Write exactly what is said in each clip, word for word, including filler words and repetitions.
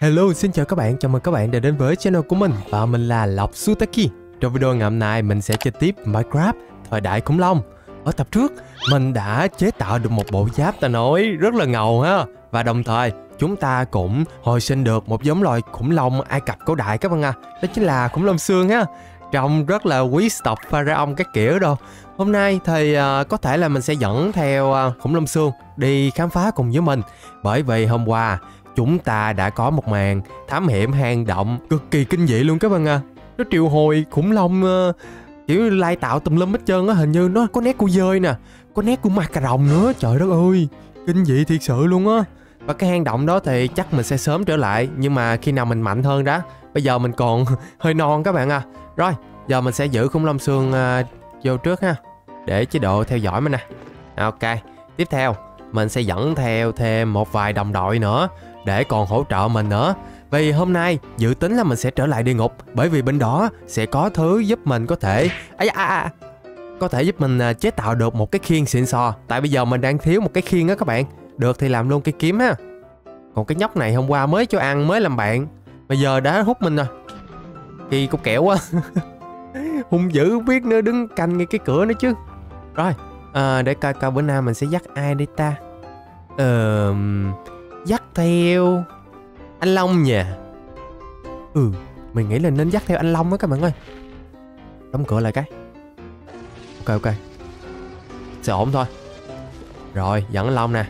Hello, xin chào các bạn, chào mừng các bạn đã đến với channel của mình. Và mình là Lộc Sutaki. Trong video ngày hôm nay mình sẽ chơi tiếp Minecraft thời đại khủng long. Ở tập trước, mình đã chế tạo được một bộ giáp ta nói rất là ngầu ha. Và đồng thời, chúng ta cũng hồi sinh được một giống loài khủng long Ai Cập cổ đại các bạn ạ. À. Đó chính là khủng long xương ha. Trông rất là quý tộc pharaoh các kiểu đâu. Hôm nay thì uh, có thể là mình sẽ dẫn theo uh, khủng long xương đi khám phá cùng với mình. Bởi vì hôm qua chúng ta đã có một màn thám hiểm hang động cực kỳ kinh dị luôn các bạn à. Nó triệu hồi khủng long uh, kiểu lai tạo tùm lum hết trơn á. Hình như nó có nét của dơi nè, có nét của ma cà rồng nữa. Trời đất ơi, kinh dị thiệt sự luôn á. Và cái hang động đó thì chắc mình sẽ sớm trở lại, nhưng mà khi nào mình mạnh hơn đó. Bây giờ mình còn hơi non các bạn à. Rồi, giờ mình sẽ giữ khủng long xương uh, vô trước ha, để chế độ theo dõi mình nè. Ok, tiếp theo mình sẽ dẫn theo thêm một vài đồng đội nữa để còn hỗ trợ mình nữa. Vì hôm nay dự tính là mình sẽ trở lại địa ngục, bởi vì bên đó sẽ có thứ giúp mình có thể à, à, à, có thể giúp mình chế tạo được một cái khiên xịn sò. Tại bây giờ mình đang thiếu một cái khiên á các bạn. Được thì làm luôn cây kiếm ha. Còn cái nhóc này hôm qua mới cho ăn, mới làm bạn, bây giờ đã hút mình rồi. Khi cục kẹo quá. Hung dữ biết nữa, đứng canh ngay cái cửa nữa chứ. Rồi à, để coi coi bữa nay mình sẽ dắt ai đi ta. Ờ... dắt theo anh Long nha. Ừ, mình nghĩ là nên dắt theo anh Long á các bạn ơi. Đóng cửa lại cái. Ok ok, sẽ ổn thôi. Rồi dẫn anh Long nè.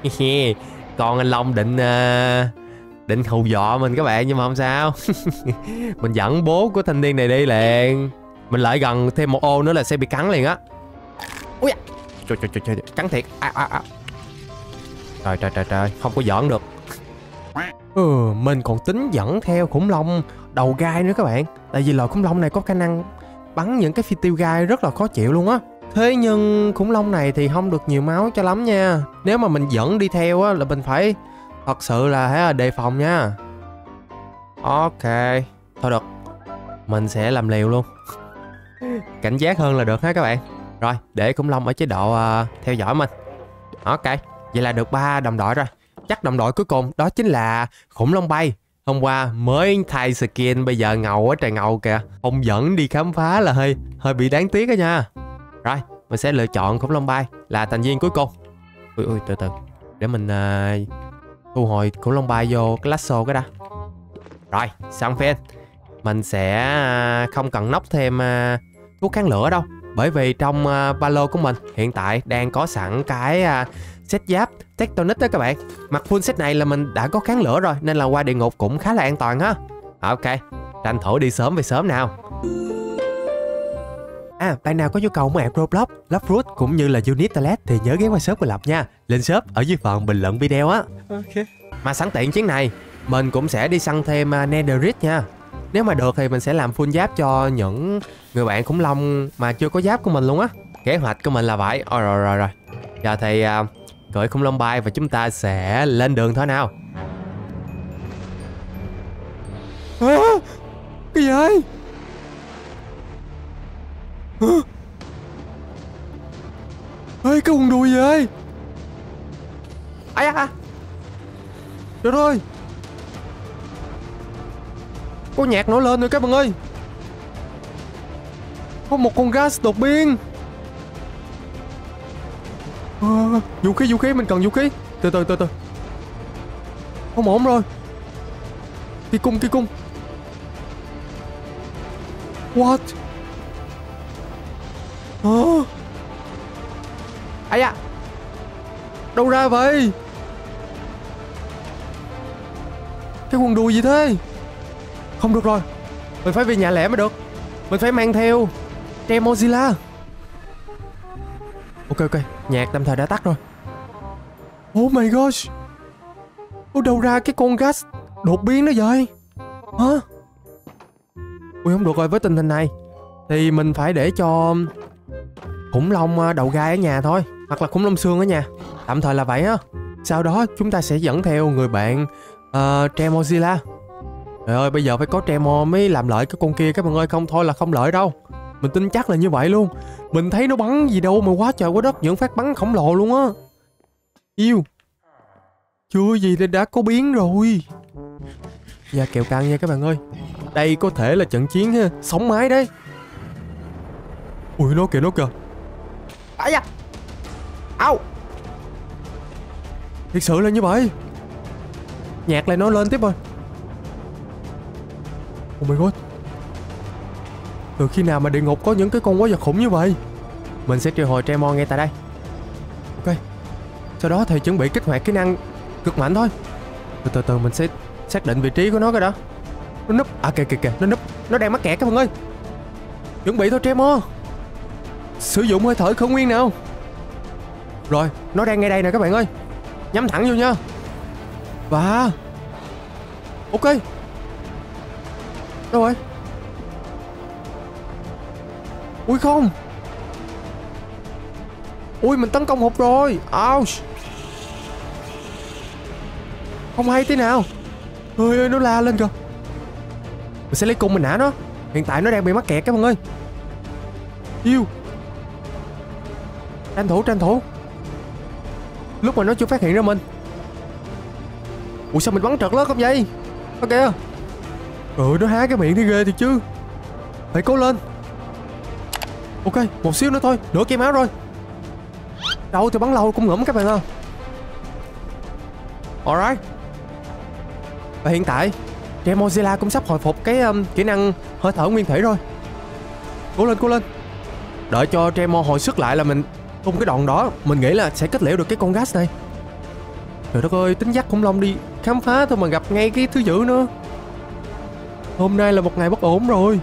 Còn anh Long định uh, định hù dọa mình các bạn, nhưng mà không sao. Mình dẫn bố của thanh niên này đi liền. Mình lại gần thêm một ô nữa là sẽ bị cắn liền á. Ui, trời trời trời trời, cắn thiệt. À, à, à. Trời trời trời trời, không có giỡn được. Ừ, mình còn tính dẫn theo khủng long đầu gai nữa các bạn. Tại vì loài khủng long này có khả năng bắn những cái phi tiêu gai rất là khó chịu luôn á. Thế nhưng khủng long này thì không được nhiều máu cho lắm nha. Nếu mà mình dẫn đi theo á là mình phải thật sự là phải đề phòng nha. Ok, thôi được, mình sẽ làm liều luôn. Cảnh giác hơn là được ha các bạn. Rồi, để khủng long ở chế độ uh, theo dõi mình. Ok, vậy là được ba đồng đội rồi. Chắc đồng đội cuối cùng đó chính là khủng long bay. Hôm qua mới thay skin, bây giờ ngầu quá trời ngầu kìa. Không dẫn đi khám phá là hơi hơi bị đáng tiếc đó nha. Rồi, mình sẽ lựa chọn khủng long bay là thành viên cuối cùng. Ui ui, từ từ, để mình uh, thu hồi khủng long bay vô cái lasso cái đã. Rồi, xong phim. Mình sẽ uh, không cần nốc thêm uh, thuốc kháng lửa đâu. Bởi vì trong uh, ba lô của mình hiện tại đang có sẵn cái uh, set giáp Tectonic đó các bạn. Mặc full set này là mình đã có kháng lửa rồi, nên là qua địa ngục cũng khá là an toàn ha. Ok, tranh thủ đi sớm về sớm nào. À, bạn nào có nhu cầu mua app Roblox, Loveroot cũng như là Unit Toilet thì nhớ ghé qua shop của Lập nha. Lên shop ở dưới phần bình luận video á. Ok. Mà sẵn tiện chuyến này mình cũng sẽ đi săn thêm uh, Netherite nha. Nếu mà được thì mình sẽ làm full giáp cho những người bạn khủng long mà chưa có giáp của mình luôn á. Kế hoạch của mình là vậy. Ôi rồi rồi rồi. Giờ thì uh, cưỡi khủng long bay và chúng ta sẽ lên đường thôi nào. À, cái gì vậy? À, ê, cái quần đùi gì vậy? Ai à, trời ơi, có nhạc nổi lên rồi các bạn ơi. Có một con gas đột biến. À, vũ khí vũ khí mình cần vũ khí. Từ từ từ từ, không ổn rồi. Kỳ cung kỳ cung. What? Hả? Ây da, đâu ra vậy? Cái quần đùi gì thế? Không được rồi, mình phải về nhà lẻ mới được. Mình phải mang theo tre Mozilla. Ok ok, nhạc tạm thời đã tắt rồi. Oh my gosh, ở đâu ra cái con gas đột biến đó vậy? Hả? Ui không được rồi, với tình hình này thì mình phải để cho khủng long đầu gai ở nhà thôi, hoặc là khủng long xương ở nhà. Tạm thời là vậy á. Sau đó chúng ta sẽ dẫn theo người bạn uh, tre Mozilla. Trời ơi, bây giờ phải có Tremor mới làm lợi cái con kia các bạn ơi, không thôi là không lợi đâu. Mình tin chắc là như vậy luôn. Mình thấy nó bắn gì đâu mà quá trời quá đất, những phát bắn khổng lồ luôn á. Yêu chưa gì thì đã có biến rồi. Và kèo căng nha các bạn ơi. Đây có thể là trận chiến ha, sống mái đấy. Ui nó kìa nó kìa. Ai da. Au. Thiệt sự là như vậy. Nhạc lại nó lên tiếp rồi. Oh my god. Từ khi nào mà địa ngục có những cái con quái vật khủng như vậy? Mình sẽ triệu hồi Tremor ngay tại đây. Ok. Sau đó thì chuẩn bị kích hoạt kỹ năng cực mạnh thôi. Từ từ từ mình sẽ xác định vị trí của nó cái đó. Nó núp. À kìa kìa kìa. Nó núp. Nó đang mắc kẹt các bạn ơi. Chuẩn bị thôi Tremor. Sử dụng hơi thở khởi nguyên nào. Rồi. Nó đang ngay đây nè các bạn ơi. Nhắm thẳng vô nha. Và ok. Đâu rồi? Ui không. Ui mình tấn công hụt rồi. Ouch. Không hay thế nào. Ơi ơi nó la lên kìa. Mình sẽ lấy cung mình nã nó. Hiện tại nó đang bị mắc kẹt các bạn ơi. Yêu. Tranh thủ tranh thủ. Lúc mà nó chưa phát hiện ra mình. Ủa sao mình bắn trật lắm không vậy? Ok. Trời ơi nó há cái miệng thì ghê thì chứ. Phải cố lên. Ok một xíu nữa thôi. Nửa cây máu rồi. Đâu thì bắn lâu cũng ngủm các bạn ơi. Alright. Và hiện tại Tremozilla cũng sắp hồi phục cái um, kỹ năng hơi thở nguyên thủy rồi. Cố lên cố lên. Đợi cho Tremor hồi sức lại là mình tung cái đòn đó. Mình nghĩ là sẽ kết liễu được cái con gas này. Trời đất ơi, tính dắt khủng long đi khám phá thôi mà gặp ngay cái thứ dữ nữa. Hôm nay là một ngày bất ổn rồi.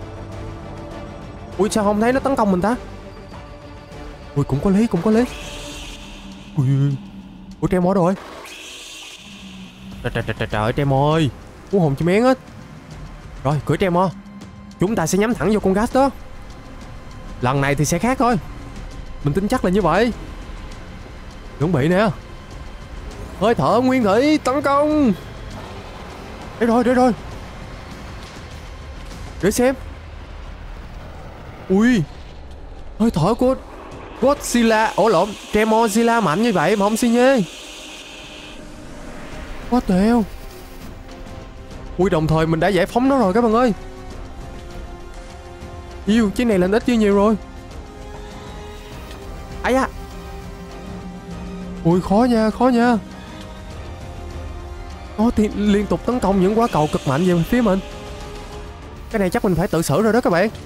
Ui sao không thấy nó tấn công mình ta? Ui cũng có lý cũng có lý. Ui ui Tremor rồi. Trời trời trời trời Tremor ơi. Cú hồn chim én hết. Rồi cưỡi Tremor. Chúng ta sẽ nhắm thẳng vô con gas đó. Lần này thì sẽ khác thôi. Mình tin chắc là như vậy. Chuẩn bị nè. Hơi thở nguyên thủy tấn công. Để rồi để rồi. Để xem. Ui. Hơi thở của Godzilla. Ổ lộn Tremozilla mạnh như vậy mà không xi nhê. What the hell. Ui đồng thời mình đã giải phóng nó rồi các bạn ơi. Yêu chiếc này lên ít chứ nhiều rồi. Ai da. Ui khó nha khó nha. Nó thì liên tục tấn công những quả cầu cực mạnh về phía mình. Cái này chắc mình phải tự xử rồi đó các bạn.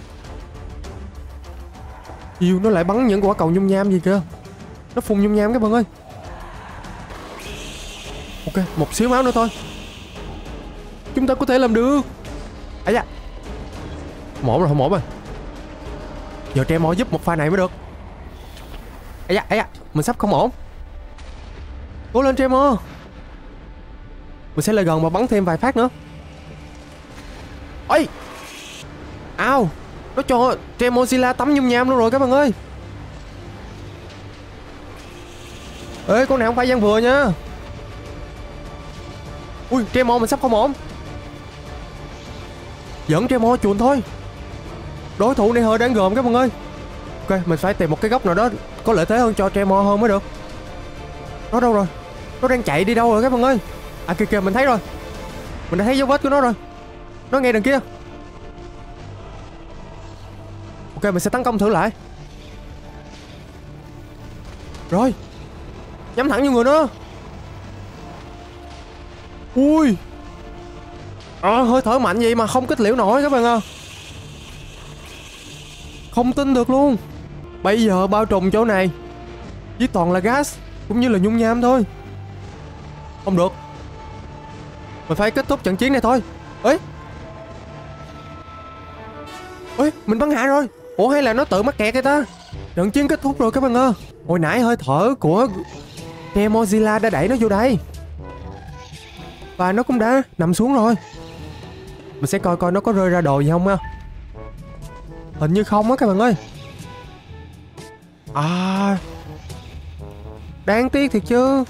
Yêu nó lại bắn những quả cầu nhung nham gì cơ. Nó phun nhung nham các bạn ơi. Ok một xíu máu nữa thôi. Chúng ta có thể làm được. Ây da. Không ổn rồi không ổn rồi. Giờ Tremor giúp một pha này mới được. Ây da ây da. Mình sắp không ổn. Cố lên Tremor. Mình sẽ lại gần mà bắn thêm vài phát nữa. Ôi. Ao. Nó cho Tremozilla tắm nhung nham luôn rồi các bạn ơi. Ê con này không phải gian vừa nha. Ui Tremor mình sắp không ổn. Dẫn Tremor chuồn thôi. Đối thủ này hơi đáng gờm các bạn ơi. Ok mình phải tìm một cái góc nào đó có lợi thế hơn cho Tremor hơn mới được. Nó đâu rồi? Nó đang chạy đi đâu rồi các bạn ơi? À kìa kìa mình thấy rồi. Mình đã thấy dấu vết của nó rồi. Nó ngay đằng kia. Ok mình sẽ tấn công thử lại. Rồi. Nhắm thẳng vô người nó. Ui. À, hơi thở mạnh vậy mà không kết liễu nổi các bạn ơi. Không tin được luôn. Bây giờ bao trùm chỗ này chỉ toàn là gas cũng như là nhung nham thôi. Không được. Mình phải kết thúc trận chiến này thôi. Ê. Ê mình bắn hạ rồi. Ủa hay là nó tự mắc kẹt vậy ta? Trận chiến kết thúc rồi các bạn ơi. Hồi nãy hơi thở của Tremozilla đã đẩy nó vô đây. Và nó cũng đã nằm xuống rồi. Mình sẽ coi coi nó có rơi ra đồ gì không ha. Hình như không á các bạn ơi. À. Đáng tiếc thiệt chứ.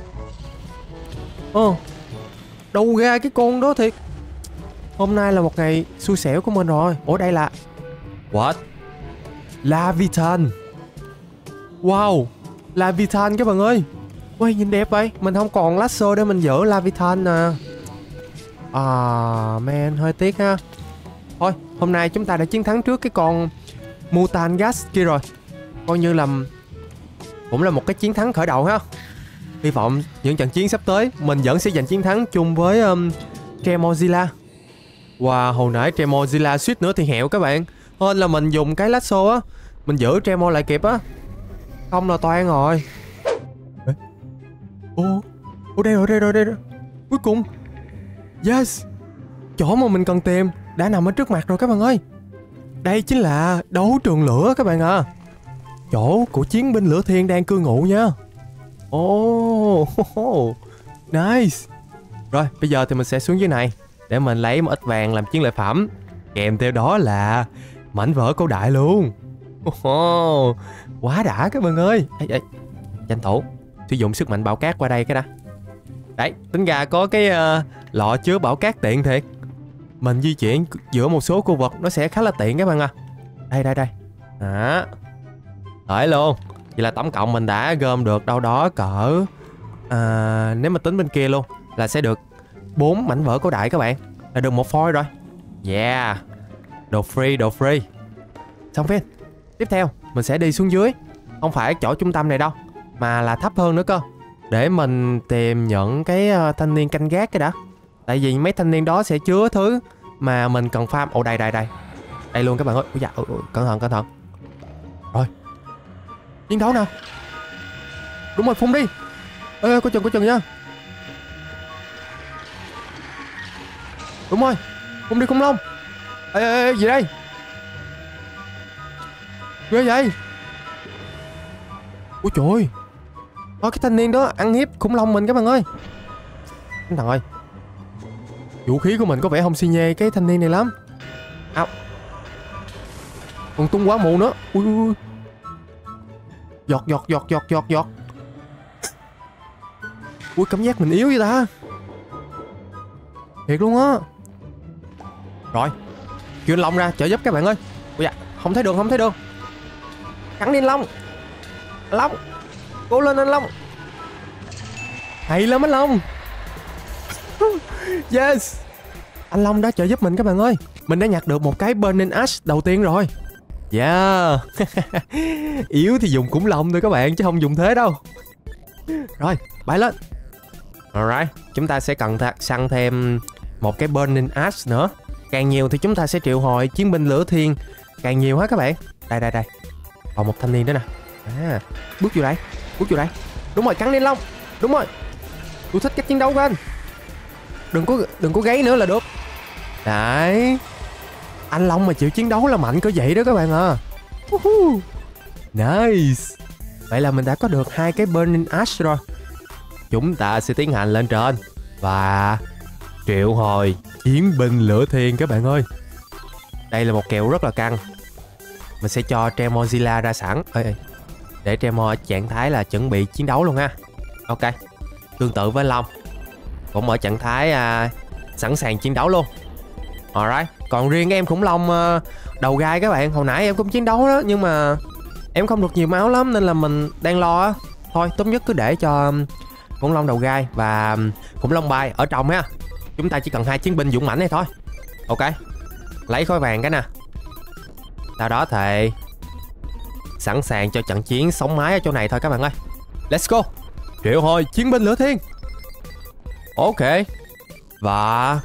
Ờ. Đâu ra cái con đó thiệt. Hôm nay là một ngày xui xẻo của mình rồi. Ủa đây là what? Lavitan. Wow. Lavitan các bạn ơi. Ui nhìn đẹp vậy. Mình không còn lasso để mình dỡ Lavitan nè. À man, hơi tiếc ha. Thôi, hôm nay chúng ta đã chiến thắng trước cái con Mutant Gas kia rồi. Coi như là cũng là một cái chiến thắng khởi đầu ha. Hy vọng những trận chiến sắp tới mình vẫn sẽ giành chiến thắng chung với um, Tremorzilla. Wow, hồi nãy Tremorzilla suýt nữa thì hẹo các bạn. Hên là mình dùng cái lasso á, mình giữ Tremor lại kịp á. Không là toan rồi. Ô, ô đây rồi, đây rồi, đây rồi. Cuối cùng. Yes. Chỗ mà mình cần tìm đã nằm ở trước mặt rồi các bạn ơi. Đây chính là đấu trường lửa các bạn à. Chỗ của chiến binh lửa thiên đang cư ngụ nha. Oh, nice. Rồi bây giờ thì mình sẽ xuống dưới này để mình lấy một ít vàng làm chiến lợi phẩm. Kèm theo đó là mảnh vỡ cổ đại luôn. Oh, quá đã các bạn ơi. Ê, ê, tranh thủ sử dụng sức mạnh bão cát qua đây cái đã. Đấy, tính ra có cái uh, lọ chứa bão cát tiện thiệt. Mình di chuyển giữa một số khu vực nó sẽ khá là tiện các bạn à. Đây đây đây. Đó. Đấy luôn. Vậy là tổng cộng mình đã gom được đâu đó cỡ à, nếu mà tính bên kia luôn là sẽ được bốn mảnh vỡ cổ đại các bạn. Là được một foil rồi. Yeah. Đồ free, đồ free. Xong phim. Tiếp theo mình sẽ đi xuống dưới. Không phải chỗ trung tâm này đâu, mà là thấp hơn nữa cơ. Để mình tìm những cái uh, thanh niên canh gác cái đã. Tại vì mấy thanh niên đó sẽ chứa thứ mà mình cần farm. Ồ đây đây đây. Đây luôn các bạn ơi. Ôi dạ, ôi, ôi, cẩn thận cẩn thận. Rồi. Chiến đấu nào. Đúng rồi, phun đi. Ê, ê có chừng có chừng nha. Đúng rồi, phun đi khủng long. Ê ê ê gì đây? Ghê vậy. Ôi trời ơi. Ôi cái thanh niên đó ăn hiếp khủng long mình các bạn ơi. Anh thằng ơi, vũ khí của mình có vẻ không xi nhê cái thanh niên này lắm. Ao. Còn tung quá mù nữa. Ui ui. Giọt giọt giọt giọt giọt giọt. Ui cảm giác mình yếu vậy ta. Thiệt luôn á. Rồi kêu anh Long ra trợ giúp các bạn ơi. Ui dạ, không thấy đường không thấy đường. Cắn đi anh Long. Anh Long, cố lên anh Long. Hay lắm anh Long. Yes. Anh Long đã trợ giúp mình các bạn ơi. Mình đã nhặt được một cái Burning Ash đầu tiên rồi. Yeah. Yếu thì dùng khủng long thôi các bạn, chứ không dùng thế đâu. Rồi, bay lên. Alright, chúng ta sẽ cần th săn thêm một cái Burning Ash nữa. Càng nhiều thì chúng ta sẽ triệu hồi chiến binh lửa thiên càng nhiều hết các bạn. Đây đây đây. Còn một thanh niên nữa nè. À, bước vô đây, bước vô đây. Đúng rồi, cắn lên Long. Đúng rồi. Tôi thích cách chiến đấu của anh. Đừng có đừng có gáy nữa là được. Đấy. Anh Long mà chịu chiến đấu là mạnh cỡ vậy đó các bạn à. Uh-huh. Nice. Vậy là mình đã có được hai cái Burning Ash rồi. Chúng ta sẽ tiến hành lên trên và triệu hồi chiến binh lửa thiên các bạn ơi. Đây là một kèo rất là căng. Mình sẽ cho Tremorzilla ra sẵn. Ê, ê. Để Tremor ở trạng thái là chuẩn bị chiến đấu luôn ha. Ok. Tương tự với Long, cũng ở trạng thái à, sẵn sàng chiến đấu luôn. Alright. Còn riêng em khủng long uh, đầu gai các bạn, hồi nãy em cũng chiến đấu đó, nhưng mà em không được nhiều máu lắm nên là mình đang lo á. Thôi tốt nhất cứ để cho um, khủng long đầu gai và um, khủng long bay ở trong ha. Chúng ta chỉ cần hai chiến binh dũng mãnh này thôi. Ok. Lấy khối vàng cái nè. Sau đó thì sẵn sàng cho trận chiến sống mái ở chỗ này thôi các bạn ơi. Let's go. Triệu hồi chiến binh lửa thiên. Ok. Và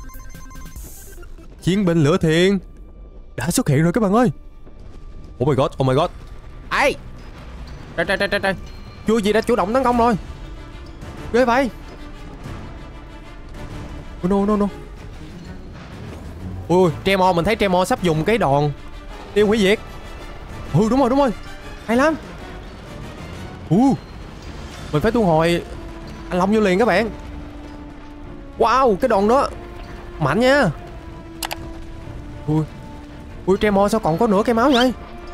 chiến binh lửa thiên đã xuất hiện rồi các bạn ơi. Oh my god, oh my god. Ai? Trời trời trời trời. Chưa gì đã chủ động tấn công rồi. Ghê vậy. Oh no no no. Ui, Tremor, mình thấy Tremor sắp dùng cái đòn tiêu hủy diệt. Ừ đúng rồi đúng rồi. Hay lắm. Ừ. Mình phải thu hồi anh Long vô liền các bạn. Wow, cái đòn đó mạnh nha. Ui. Ui Tremor sao còn có nửa cái máu vậy?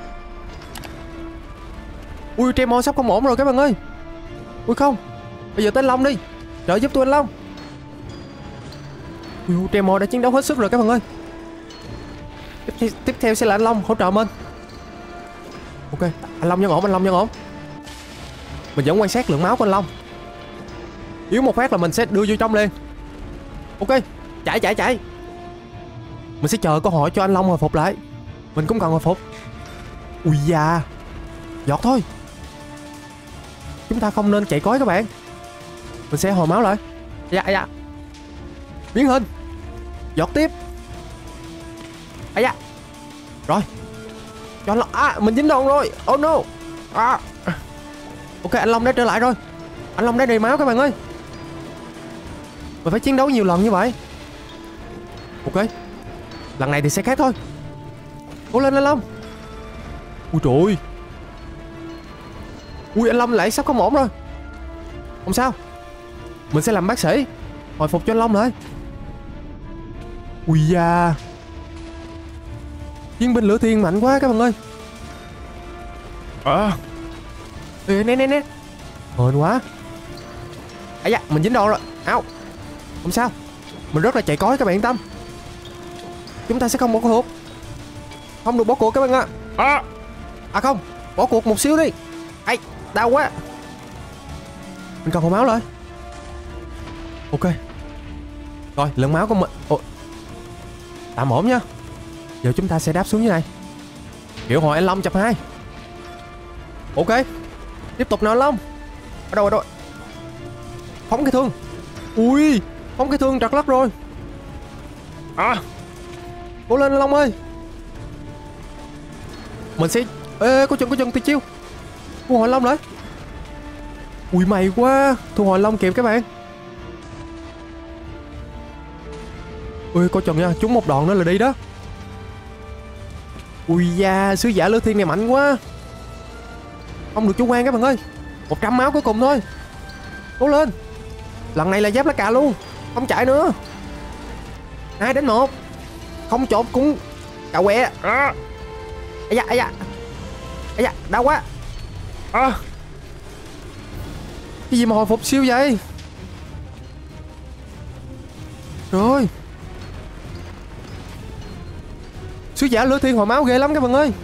Ui Tremor sắp không ổn rồi các bạn ơi. Ui không. Bây giờ tới anh Long đi. Trợ giúp tôi anh Long. Ui Tremor đã chiến đấu hết sức rồi các bạn ơi. Tiếp, theo, tiếp theo sẽ là anh Long hỗ trợ mình. Ok, anh Long vẫn ổn, anh Long vẫn ổn. Mình vẫn quan sát lượng máu của anh Long. Yếu một phát là mình sẽ đưa vô trong liền. Ok, Chạy chạy chạy. Mình sẽ chờ cơ hội cho anh Long hồi phục lại. Mình cũng cần hồi phục. Ui da. Giọt thôi. Chúng ta không nên chạy cối các bạn. Mình sẽ hồi máu lại. Dạ dạ. Biến hình. Giọt tiếp. À da. Rồi. Cho anh Long. À mình dính đòn rồi. Oh no. À. Ok anh Long đã trở lại rồi. Anh Long đã đầy máu các bạn ơi. Mình phải chiến đấu nhiều lần như vậy. Ok. Lần này thì sẽ khác thôi. Cố lên anh Long. Ui trời ơi. Ui anh Long lại sắp có ổn rồi. Không sao. Mình sẽ làm bác sĩ hồi phục cho anh Long lại. Ui da. Chiến binh lửa thiên mạnh quá các bạn ơi. À. Ê, nè nè nè. Hên quá. Ây da mình dính đòn rồi. Ao. Không sao. Mình rất là chạy cối các bạn yên tâm. Chúng ta sẽ không bỏ cuộc. Không được bỏ cuộc các bạn ạ. À. À không. Bỏ cuộc một xíu đi. Ây. Đau quá. Mình cần hồi máu lại. Ok. Rồi lượng máu của mình. Ồ. Tạm ổn nha. Giờ chúng ta sẽ đáp xuống như này. Triệu hồi anh Long chập hai. Ok. Tiếp tục nào anh Long. Ở đâu ở đâu. Phóng cái thương. Ui. Phóng cái thương trật lất rồi. À. Cố lên anh Long ơi. Mình sẽ. Ê có chân có chân tuyệt chiêu. Thu hồi Long lại. Ui may quá. Thu hồi Long kịp các bạn. Ui coi chừng nha. Trúng một đòn nữa là đi đó. Ui da. Sứ giả lửa thiên này mạnh quá. Không được chủ quan các bạn ơi. Một trăm máu cuối cùng thôi. Cố lên. Lần này là giáp lá cà luôn. Không chạy nữa. Hai đến một. Không chộp cũng cà quẹ. À. Ây da ây da. Ây da đau quá. À. Cái gì mà hồi phục siêu vậy. Rồi. Sứ giả lửa thiên hồi máu ghê lắm các bạn ơi.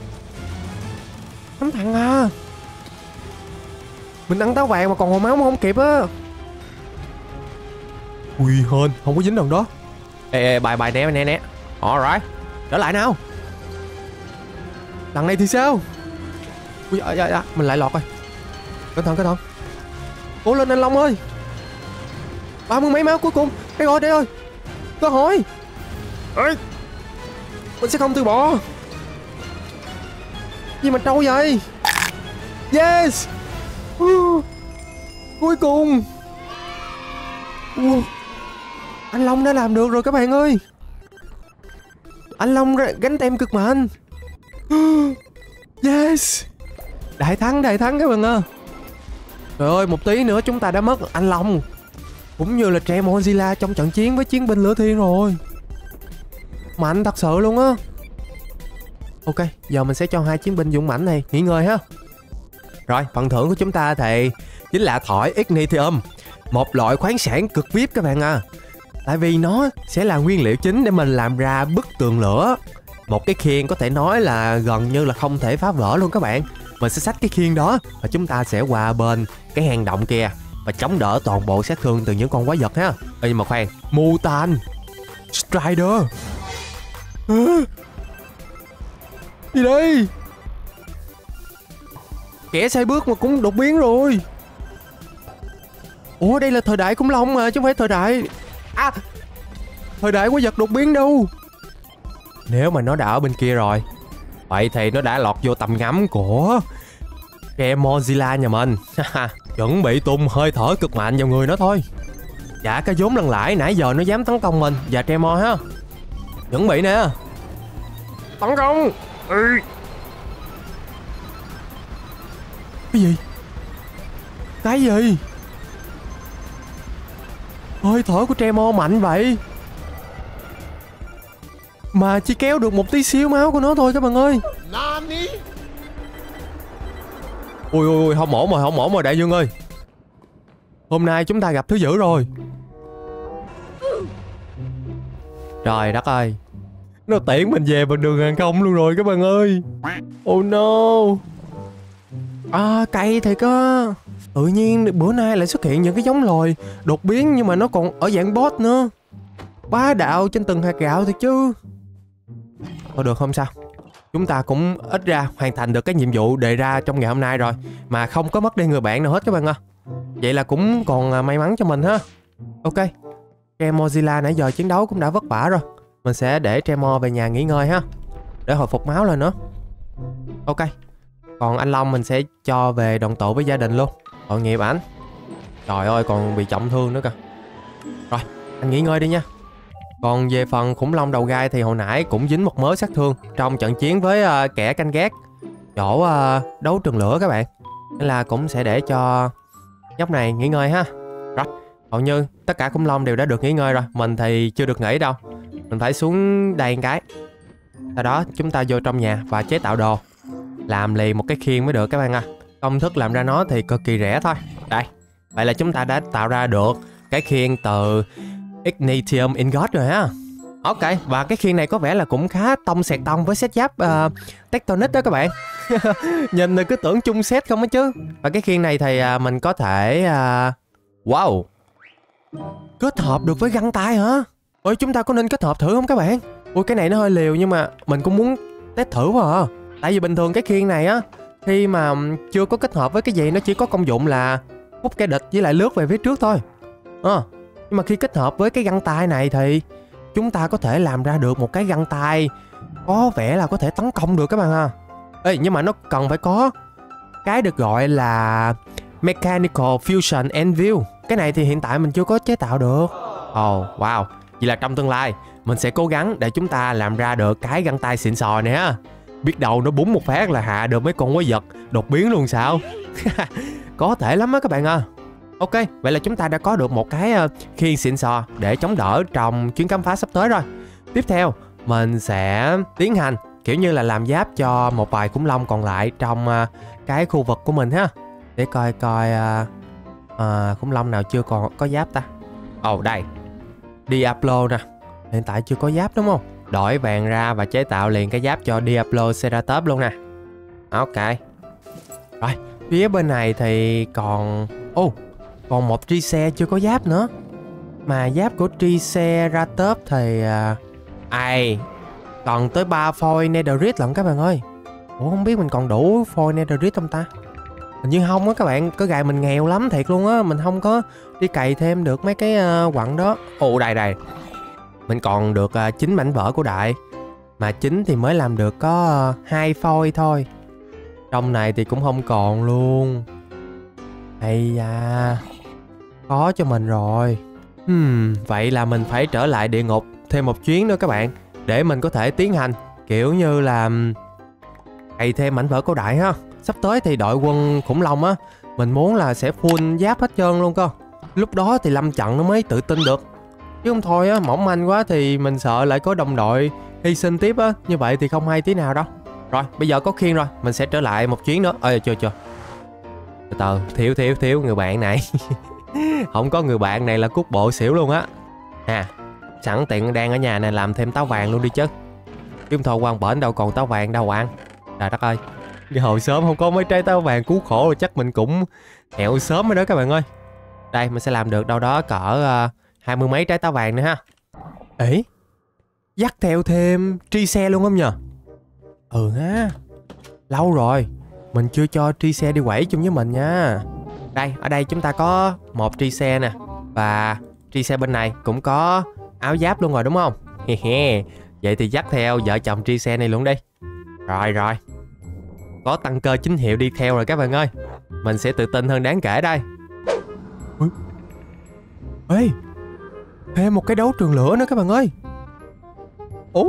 Thằng thằng à. Mình ăn táo vàng mà còn hồi máu mà không kịp á. Ui hên. Không có dính đòn đó. Ê ê bài bài né né né. Alright. Trở lại nào. Lần này thì sao. Ui à, à, à. Mình lại lọt rồi. Cẩn thận cẩn thận. Cố lên anh Long ơi. Ba mươi mấy máu cuối cùng. Đây rồi đây rồi. Cơ hội. Ê. Mình sẽ không từ bỏ. Gì mà trâu vậy. Yes. uh, Cuối cùng. uh, Anh Long đã làm được rồi các bạn ơi. Anh Long gánh tem cực mạnh. uh, Yes. Đại thắng đại thắng các bạn ơi. Trời ơi một tí nữa chúng ta đã mất anh Long cũng như là Tremozilla trong trận chiến với chiến binh lửa thiên rồi. Mạnh thật sự luôn á. Ok, giờ mình sẽ cho hai chiến binh dũng mãnh này nghỉ ngơi ha. Rồi, phần thưởng của chúng ta thì chính là thỏi Ignitium, một loại khoáng sản cực vi ai pi các bạn à. Tại vì nó sẽ là nguyên liệu chính để mình làm ra bức tường lửa. Một cái khiên có thể nói là gần như là không thể phá vỡ luôn các bạn. Mình sẽ xách cái khiên đó và chúng ta sẽ qua bên cái hang động kia và chống đỡ toàn bộ sát thương từ những con quái vật ha. Ê, nhưng mà khoan, Mutant Strider. À, gì đây? Kẻ sai bước mà cũng đột biến rồi. Ủa đây là thời đại khủng long mà chứ không phải thời đại. À, thời đại quái vật đột biến đâu. Nếu mà nó đã ở bên kia rồi, vậy thì nó đã lọt vô tầm ngắm của Tremozilla nhà mình. Chuẩn bị tung hơi thở cực mạnh vào người nó thôi. Trả cái vốn lần lãi nãy giờ nó dám tấn công mình và Tremo ha. Chuẩn bị nè. Tấn công. Ừ. Cái gì? Cái gì? Hơi thở của Tremo mạnh vậy mà chỉ kéo được một tí xíu máu của nó thôi các bạn ơi. Ui ui ui không ổn rồi không ổn rồi đại dương ơi. Hôm nay chúng ta gặp thứ dữ rồi. Trời đất ơi. Nó tiễn mình về bằng đường hàng không luôn rồi các bạn ơi. Oh no. À cay thiệt á. Tự nhiên bữa nay lại xuất hiện những cái giống loài đột biến nhưng mà nó còn ở dạng boss nữa. Bá đạo trên từng hạt gạo thôi chứ. Thôi được, không sao. Chúng ta cũng ít ra hoàn thành được cái nhiệm vụ đề ra trong ngày hôm nay rồi, mà không có mất đi người bạn nào hết các bạn ơi. Vậy là cũng còn may mắn cho mình ha. Ok, Tremorzilla nãy giờ chiến đấu cũng đã vất vả rồi. Mình sẽ để Tremor về nhà nghỉ ngơi ha, để hồi phục máu lên nữa. Ok, còn anh Long mình sẽ cho về đoàn tụ với gia đình luôn. Tội nghiệp ảnh. Trời ơi, còn bị trọng thương nữa kìa. Rồi, anh nghỉ ngơi đi nha. Còn về phần khủng long đầu gai thì hồi nãy cũng dính một mớ sát thương trong trận chiến với uh, kẻ canh gác chỗ uh, đấu trường lửa các bạn. Nên là cũng sẽ để cho nhóc này nghỉ ngơi ha. Rồi, hầu như tất cả khủng long đều đã được nghỉ ngơi rồi. Mình thì chưa được nghỉ đâu. Mình phải xuống đây một cái. Sau đó chúng ta vô trong nhà và chế tạo đồ, làm liền một cái khiên mới được các bạn ạ. À. Công thức làm ra nó thì cực kỳ rẻ thôi. Đây, vậy là chúng ta đã tạo ra được cái khiên từ Ignitium Ingot rồi ha. Ok, và cái khiên này có vẻ là cũng khá tông sẹt tông với set giáp uh, Tectonic đó các bạn. Nhìn thì cứ tưởng chung set không á chứ. Và cái khiên này thì uh, mình có thể uh... Wow, kết hợp được với găng tay hả? Ôi, chúng ta có nên kết hợp thử không các bạn? Ui, cái này nó hơi liều nhưng mà mình cũng muốn test thử quá à. Tại vì bình thường cái khiên này á, khi mà chưa có kết hợp với cái gì nó chỉ có công dụng là hút kẻ địch với lại lướt về phía trước thôi à. Nhưng mà khi kết hợp với cái găng tay này thì chúng ta có thể làm ra được một cái găng tay có vẻ là có thể tấn công được các bạn ha. Ê, nhưng mà nó cần phải có cái được gọi là Mechanical Fusion Anvil. Cái này thì hiện tại mình chưa có chế tạo được. Ồ, oh, wow. Vậy là trong tương lai mình sẽ cố gắng để chúng ta làm ra được cái găng tay xịn sò này ha. Biết đâu nó búng một phát là hạ được mấy con quái vật đột biến luôn sao. Có thể lắm á các bạn à. Ok, vậy là chúng ta đã có được một cái uh, khiên xịn sò để chống đỡ trong chuyến khám phá sắp tới rồi. Tiếp theo mình sẽ tiến hành kiểu như là làm giáp cho một vài khủng long còn lại trong uh, cái khu vực của mình ha. Để coi coi uh, uh, khủng long nào chưa còn có giáp ta. Ồ, oh, đây Diablo nè, hiện tại chưa có giáp đúng không? Đổi vàng ra và chế tạo liền cái giáp cho Diablo Ceratops luôn nè. Ok. Rồi, phía bên này thì còn... Ô, oh, còn một Trice chưa có giáp nữa. Mà giáp của Triceratops thì... À... Ai... Còn tới ba phôi Netherite lận các bạn ơi. Ủa, không biết mình còn đủ phôi Netherite không ta? Hình như không á các bạn. Cái gài mình nghèo lắm thiệt luôn á. Mình không có đi cày thêm được mấy cái uh, quặng đó. Ồ, đây đây. Mình còn được uh, chín mảnh vỡ của đại. Mà chín thì mới làm được có uh, hai phôi thôi. Trong này thì cũng không còn luôn. Ây da, khó cho mình rồi. hmm, Vậy là mình phải trở lại địa ngục thêm một chuyến nữa các bạn, để mình có thể tiến hành kiểu như là cày thêm mảnh vỡ cổ đại ha. Sắp tới thì đội quân khủng long á, mình muốn là sẽ full giáp hết trơn luôn cơ. Lúc đó thì lâm trận nó mới tự tin được. Chứ không thôi á, mỏng manh quá thì mình sợ lại có đồng đội hy sinh tiếp á. Như vậy thì không hay tí nào đâu. Rồi, bây giờ có khiên rồi, mình sẽ trở lại một chuyến nữa. Ơi, chưa chưa Từ từ, thiếu thiếu thiếu người bạn này. Không có người bạn này là cút bộ xỉu luôn á. À, sẵn tiện đang ở nhà này làm thêm táo vàng luôn đi chứ. Chứ không thôi quan bển đâu còn táo vàng đâu ăn. Trời đất ơi, đi hồi sớm không có mấy trái táo vàng cứu khổ rồi chắc mình cũng hẹo sớm rồi đó các bạn ơi. Đây, mình sẽ làm được đâu đó cỡ uh, hai mươi mấy trái táo vàng nữa ha. Ê, dắt theo thêm Trice luôn không nhờ? Ừ ha, lâu rồi mình chưa cho Trice đi quẩy chung với mình nha. Đây, ở đây chúng ta có một Trice nè. Và Trice bên này cũng có áo giáp luôn rồi đúng không? Vậy thì dắt theo vợ chồng Trice này luôn đi. Rồi rồi, có tăng cơ chính hiệu đi theo rồi các bạn ơi. Mình sẽ tự tin hơn đáng kể đây. Ê, thêm một cái đấu trường lửa nữa các bạn ơi. Ồ,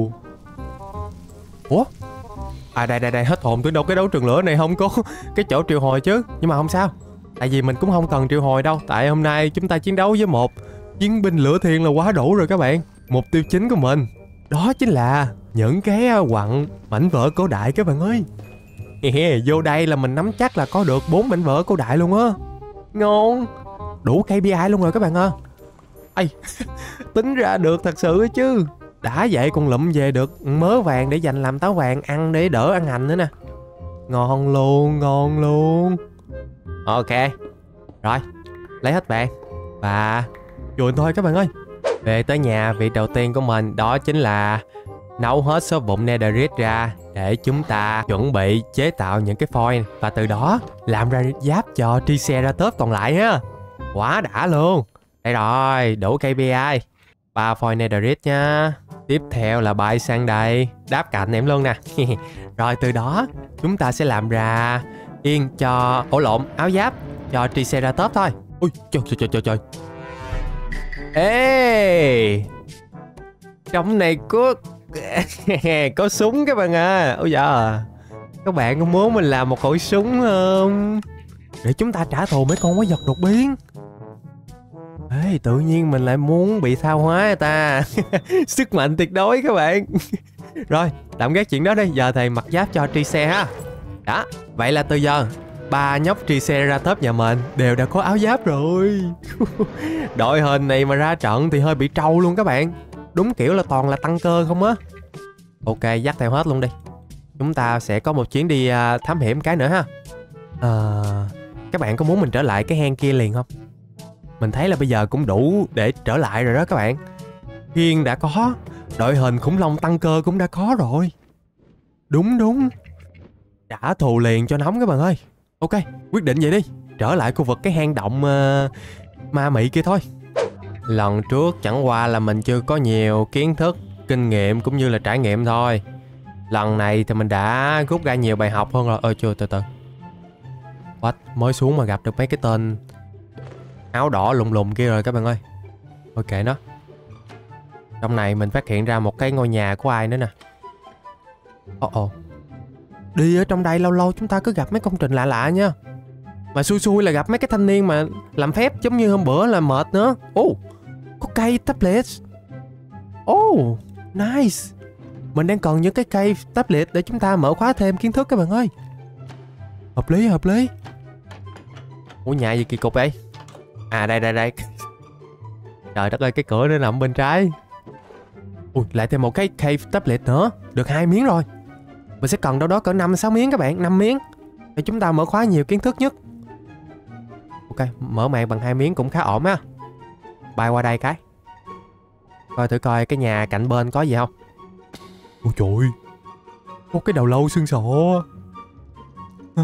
ủa, à đây đây đây, hết hồn tới đâu, cái đấu trường lửa này không có cái chỗ triệu hồi chứ. Nhưng mà không sao, tại vì mình cũng không cần triệu hồi đâu. Tại hôm nay chúng ta chiến đấu với một chiến binh lửa thiên là quá đủ rồi các bạn. Mục tiêu chính của mình đó chính là những cái quặng mảnh vỡ cổ đại các bạn ơi. Vô đây là mình nắm chắc là có được bốn mảnh vỡ cổ đại luôn á. Ngon, đủ ca pê i luôn rồi các bạn ơi. Ây, tính ra được thật sự chứ. Đã vậy còn lụm về được mớ vàng để dành làm táo vàng ăn để đỡ ăn hành nữa nè. Ngon luôn, ngon luôn. Ok, rồi, lấy hết vàng và chuồn thôi các bạn ơi. Về tới nhà, việc đầu tiên của mình đó chính là nấu hết số vụn netherite ra để chúng ta chuẩn bị chế tạo những cái foil và từ đó làm ra giáp cho Triceratops còn lại ha. Quá đã luôn. Đây rồi, đủ ca pê i. Ba foil netherite nha. Tiếp theo là bay sang đây, đáp cạnh em luôn nè. Rồi từ đó chúng ta sẽ làm ra yên cho ổ lộn áo giáp cho Triceratops thôi. Ui trời trời trời trời. Ê, trong này có có súng các bạn à. Ôi dạ, các bạn có muốn mình làm một khẩu súng không? Để chúng ta trả thù mấy con quái vật đột biến. Ê, tự nhiên mình lại muốn bị tha hóa người ta. Sức mạnh tuyệt đối các bạn. Rồi, tạm gác chuyện đó đi. Giờ thầy mặc giáp cho Trice ha. Đó, vậy là từ giờ ba nhóc Triceratops nhà mình đều đã có áo giáp rồi. Đội hình này mà ra trận thì hơi bị trâu luôn các bạn. Đúng kiểu là toàn là tăng cơ không á. Ok, dắt theo hết luôn đi. Chúng ta sẽ có một chuyến đi uh, thám hiểm cái nữa ha. uh, Các bạn có muốn mình trở lại cái hang kia liền không? Mình thấy là bây giờ cũng đủ để trở lại rồi đó các bạn. Khiên đã có, đội hình khủng long tăng cơ cũng đã có rồi. Đúng đúng, trả thù liền cho nóng các bạn ơi. Ok, quyết định vậy đi. Trở lại khu vực cái hang động uh, ma mị kia thôi. Lần trước chẳng qua là mình chưa có nhiều kiến thức, kinh nghiệm cũng như là trải nghiệm thôi. Lần này thì mình đã rút ra nhiều bài học hơn rồi. Ơ chưa, từ từ. What? Mới xuống mà gặp được mấy cái tên áo đỏ lùng lùng kia rồi các bạn ơi. Ok nó. Trong này mình phát hiện ra một cái ngôi nhà của ai nữa nè. Ồ ồ. Đi ở trong đây lâu lâu chúng ta cứ gặp mấy công trình lạ lạ nha. Mà xui xui là gặp mấy cái thanh niên mà làm phép giống như hôm bữa là mệt nữa. Ồ, oh, có cây tablet. Ồ, oh, nice. Mình đang cần những cái cây tablet để chúng ta mở khóa thêm kiến thức các bạn ơi. Hợp lý, hợp lý. Ủa nhà gì kỳ cục vậy? À đây đây đây. Trời đất ơi, cái cửa nó nằm bên trái. Ui, lại thêm một cái cave tablet nữa. Được hai miếng rồi. Mình sẽ cần đâu đó cỡ năm sáu miếng các bạn, năm miếng để chúng ta mở khóa nhiều kiến thức nhất. Ok, mở màn bằng hai miếng cũng khá ổn á. Bay qua đây cái. Coi thử coi cái nhà cạnh bên có gì không. Ôi trời ơi, có cái đầu lâu xương sọ à.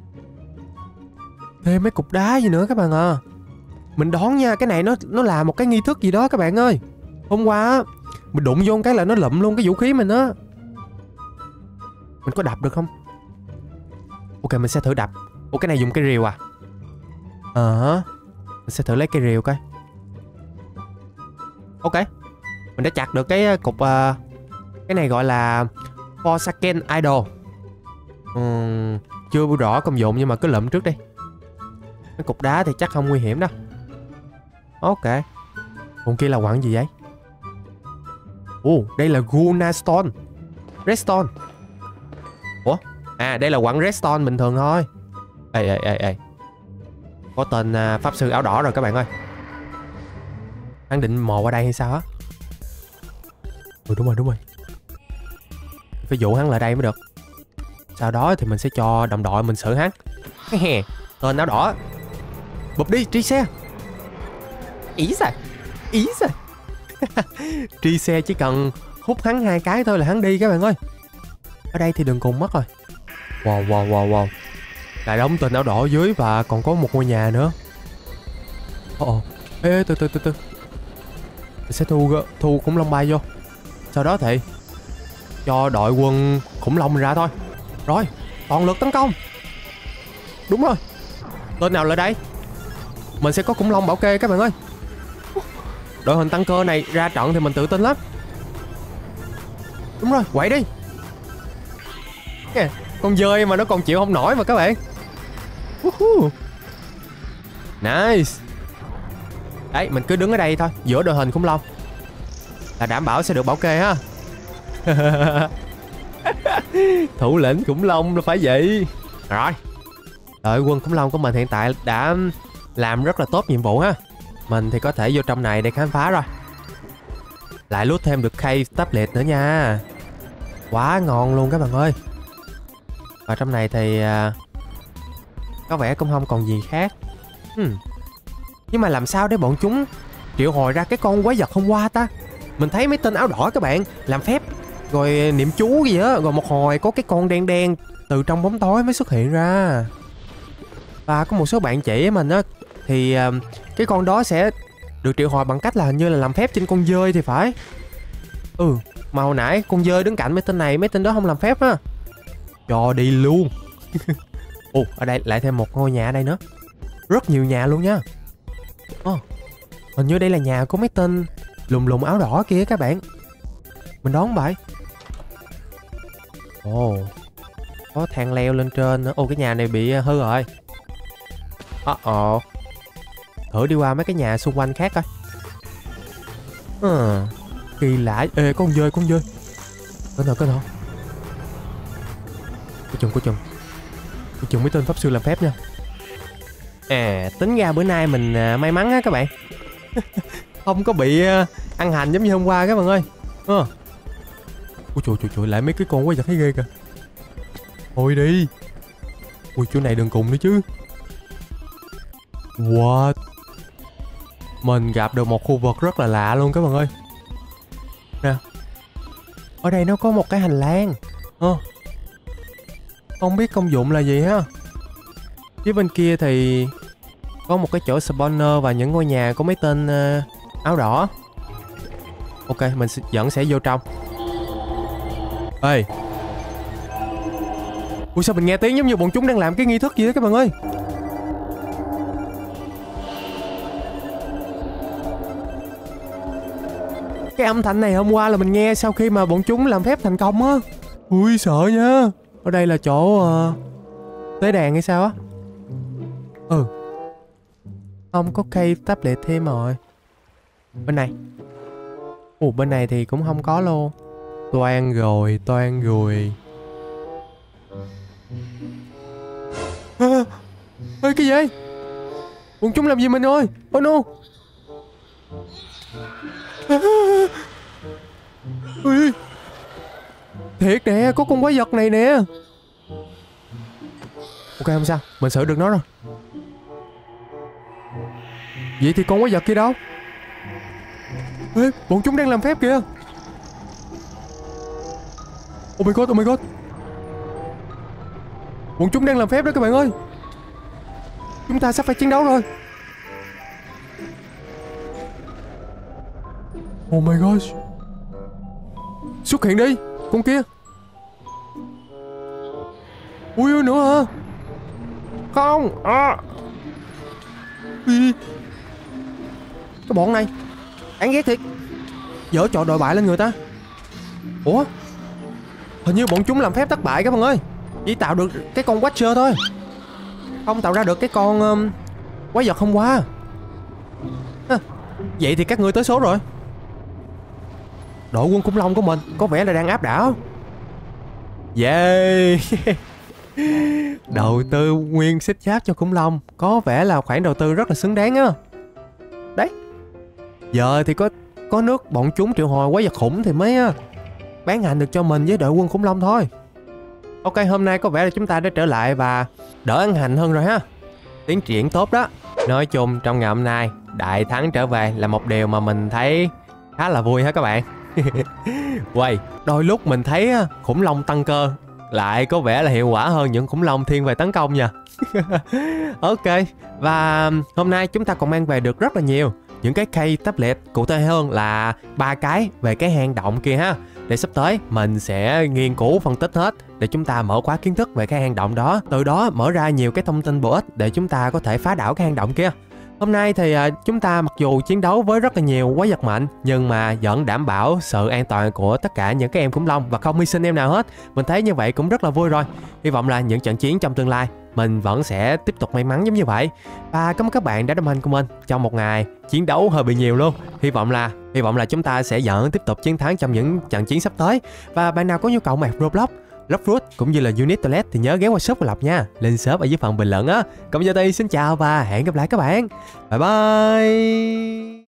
Thêm mấy cục đá gì nữa các bạn à. Mình đoán nha, cái này nó nó là một cái nghi thức gì đó các bạn ơi. Hôm qua mình đụng vô cái là nó lụm luôn cái vũ khí mình á. Mình có đập được không? Ok, mình sẽ thử đập. Ủa cái này dùng cây rìu à? Ờ uh, mình sẽ thử lấy cây rìu coi. Ok, mình đã chặt được cái cục uh, cái này gọi là Forsaken Idol. uhm, Chưa rõ công dụng nhưng mà cứ lụm trước đi. Cái cục đá thì chắc không nguy hiểm đâu. Ok. Còn kia là quặng gì vậy? Ồ, uh, đây là Guna Stone, Redstone. Ủa? À đây là quặng redstone bình thường thôi. Ê ê ê ê. Có tên uh, pháp sư áo đỏ rồi các bạn ơi. Hắn định mò qua đây hay sao á? Ừ đúng rồi đúng rồi. Phải dụ hắn lại đây mới được. Sau đó thì mình sẽ cho đồng đội mình xử hắn. Tên áo đỏ. Bụp đi Trice. Ý sao? Ý sao? Trice chỉ cần hút hắn hai cái thôi là hắn đi các bạn ơi. Ở đây thì đừng cùng mất rồi. Wow wow wow wow. Lại đóng tên áo đỏ dưới và còn có một ngôi nhà nữa. Ồ ồ. Ê từ từ từ từ. Mình sẽ thu thu khủng long bay vô. Sau đó thì cho đội quân khủng long ra thôi. Rồi, toàn lực tấn công. Đúng rồi. Tên nào lại đây? Mình sẽ có khủng long bảo kê các bạn ơi. Đội hình tăng cơ này ra trận thì mình tự tin lắm. Đúng rồi, quậy đi. Yeah, con dơi mà nó còn chịu không nổi mà các bạn. Uh-huh. Nice. Đấy, mình cứ đứng ở đây thôi, giữa đội hình khủng long là đảm bảo sẽ được bảo kê ha. Thủ lĩnh khủng long nó phải vậy. Rồi, đội quân khủng long của mình hiện tại đã làm rất là tốt nhiệm vụ ha. Mình thì có thể vô trong này để khám phá rồi. Lại loot thêm được cave tablet nữa nha. Quá ngon luôn các bạn ơi. Và trong này thì uh, có vẻ cũng không còn gì khác. hmm. Nhưng mà làm sao để bọn chúng triệu hồi ra cái con quái vật hôm qua ta? Mình thấy mấy tên áo đỏ các bạn làm phép rồi niệm chú gì á, rồi một hồi có cái con đen đen từ trong bóng tối mới xuất hiện ra. Và có một số bạn chỉ mình á thì uh, cái con đó sẽ được triệu hồi bằng cách là hình như là làm phép trên con dơi thì phải. Ừ, mà hồi nãy con dơi đứng cạnh mấy tên này, mấy tên đó không làm phép á. Cho đi luôn. Ồ, ở đây lại thêm một ngôi nhà ở đây nữa. Rất nhiều nhà luôn nha. Ồ, hình như đây là nhà của mấy tên lùn lùn áo đỏ kia các bạn. Mình đoán vậy. Ồ, có thang leo lên trên nữa. Ồ, cái nhà này bị hư rồi. Ồ, ồ. Thử đi qua mấy cái nhà xung quanh khác coi. À, kỳ lạ. Ê, con dơi, con dơi. Có thật, có thật. Cô chừng, cô chừng. Cô chừng mấy tên pháp sư làm phép nha. À, tính ra bữa nay mình uh, may mắn á các bạn. Không có bị uh, ăn hành giống như hôm qua các bạn ơi. À. Ôi trời trời trời, lại mấy cái con quái vật thấy ghê kìa. Thôi đi. Ui, chỗ này đừng cùng nữa chứ. What? Mình gặp được một khu vực rất là lạ luôn các bạn ơi. Nè, ở đây nó có một cái hành lang. Ờ. Không biết công dụng là gì ha. Phía bên kia thì có một cái chỗ spawner và những ngôi nhà của mấy tên uh, áo đỏ. Ok, mình vẫn sẽ vô trong. Ê. Ui, sao mình nghe tiếng giống như bọn chúng đang làm cái nghi thức gì đó các bạn ơi. Cái âm thanh này hôm qua là mình nghe sau khi mà bọn chúng làm phép thành công á. Ui, sợ nha. Ở đây là chỗ uh, tế đàn hay sao á. Ừ. Không có cây tablet thêm rồi. Bên này. Ồ, bên này thì cũng không có luôn. Toan rồi, toan rồi. À, ê, cái gì? Bọn chúng làm gì mình ơi? Oh no. À, ui, thiệt nè, có con quái vật này nè. Ok, không sao, mình xử được nó rồi. Vậy thì con quái vật kia đâu? Ê, bọn chúng đang làm phép kìa. Oh my god, oh my god. Bọn chúng đang làm phép đó các bạn ơi. Chúng ta sắp phải chiến đấu rồi. Oh my gosh. Xuất hiện đi, con kia. Ui, ui nữa hả? Không à. Ui. Cái bọn này đáng ghét thiệt. Dở trò đòi bại lên người ta. Ủa, hình như bọn chúng làm phép thất bại các bạn ơi. Chỉ tạo được cái con Watcher thôi, không tạo ra được cái con um, quái vật hôm qua à, vậy thì các ngươi tới số rồi. Đội quân khủng long của mình có vẻ là đang áp đảo. Yeah. Đầu tư nguyên xích giáp cho khủng long có vẻ là khoản đầu tư rất là xứng đáng á. Đấy, giờ thì có có nước bọn chúng triệu hồi quái vật khủng thì mới bán hành được cho mình với đội quân khủng long thôi. Ok, hôm nay có vẻ là chúng ta đã trở lại và đỡ ăn hành hơn rồi ha. Tiến triển tốt đó. Nói chung trong ngày hôm nay đại thắng trở về là một điều mà mình thấy khá là vui ha các bạn. Quay, đôi lúc mình thấy khủng long tăng cơ lại có vẻ là hiệu quả hơn những khủng long thiên về tấn công nha. Ok, và hôm nay chúng ta còn mang về được rất là nhiều những cái cây tablet, cụ thể hơn là ba cái về cái hang động kia ha. Để sắp tới mình sẽ nghiên cứu phân tích hết để chúng ta mở khóa kiến thức về cái hang động đó, từ đó mở ra nhiều cái thông tin bổ ích để chúng ta có thể phá đảo cái hang động kia. Hôm nay thì chúng ta mặc dù chiến đấu với rất là nhiều quái vật mạnh nhưng mà vẫn đảm bảo sự an toàn của tất cả những cái em khủng long và không hy sinh em nào hết. Mình thấy như vậy cũng rất là vui rồi. Hy vọng là những trận chiến trong tương lai mình vẫn sẽ tiếp tục may mắn giống như vậy. Và cảm ơn các bạn đã đồng hành cùng mình trong một ngày chiến đấu hơi bị nhiều luôn. Hy vọng là hy vọng là chúng ta sẽ vẫn tiếp tục chiến thắng trong những trận chiến sắp tới. Và bạn nào có nhu cầu map Roblox, Lockfruit cũng như là Unit Toilet thì nhớ ghé qua shop của Lộc nha. Link shop ở dưới phần bình luận á. Còn giờ đây xin chào và hẹn gặp lại các bạn. Bye bye.